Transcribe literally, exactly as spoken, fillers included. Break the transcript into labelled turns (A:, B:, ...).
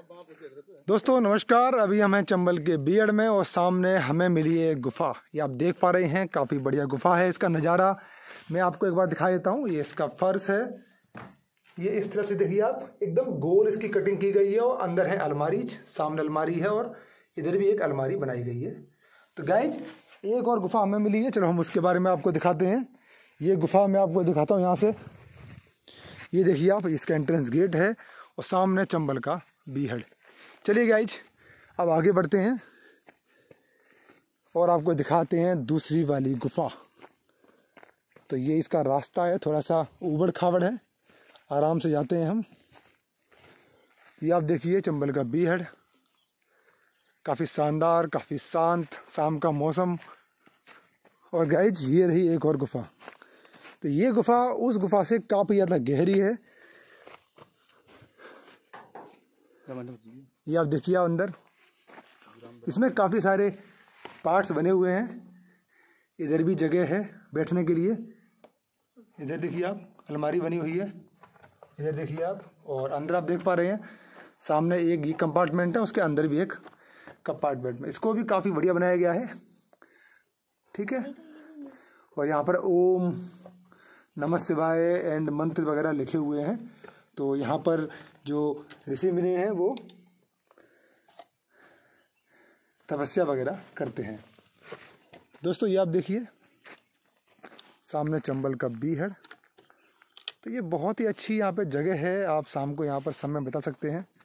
A: दोस्तों नमस्कार। अभी हम हैं चंबल के बीहड़ में और सामने हमें मिली है गुफा। ये आप देख पा रहे हैं, काफ़ी बढ़िया गुफा है। इसका नज़ारा मैं आपको एक बार दिखा देता हूँ। ये इसका फर्श है, ये इस तरफ से देखिए आप, एकदम गोल इसकी कटिंग की गई है और अंदर है अलमारी, सामने अलमारी है और इधर भी एक अलमारी बनाई गई है। तो गाइज एक और गुफा हमें मिली है, चलो हम उसके बारे में आपको दिखाते हैं। ये गुफा मैं आपको दिखाता हूँ यहाँ से। ये देखिए आप, इसका एंट्रेंस गेट है और सामने चंबल का बीहड़। चलिए गाइज अब आगे बढ़ते हैं और आपको दिखाते हैं दूसरी वाली गुफा। तो ये इसका रास्ता है, थोड़ा सा ऊबड़ खाबड़ है, आराम से जाते हैं हम। ये आप देखिए चंबल का बीहड़, काफ़ी शानदार, काफ़ी शांत, शाम का मौसम। और गाइज ये रही एक और गुफा। तो ये गुफा उस गुफा से काफ़ी ज़्यादा गहरी है। ये आप देखिए अंदर, इसमें काफ़ी सारे पार्ट्स बने हुए हैं। इधर भी जगह है बैठने के लिए। इधर देखिए आप, अलमारी बनी हुई है। इधर देखिए आप, और अंदर आप देख पा रहे हैं सामने एक ये कंपार्टमेंट है, उसके अंदर भी एक कंपार्टमेंट में, इसको भी काफ़ी बढ़िया बनाया गया है। ठीक है। और यहाँ पर ओम नमः शिवाय एंड मंत्र वगैरह लिखे हुए हैं। तो यहाँ पर जो ऋषि मुनि हैं वो तपस्या वगैरह करते हैं। दोस्तों ये आप देखिए सामने चंबल का बीहड़। तो ये बहुत ही अच्छी यहाँ पे जगह है, आप शाम को यहाँ पर समय बिता सकते हैं।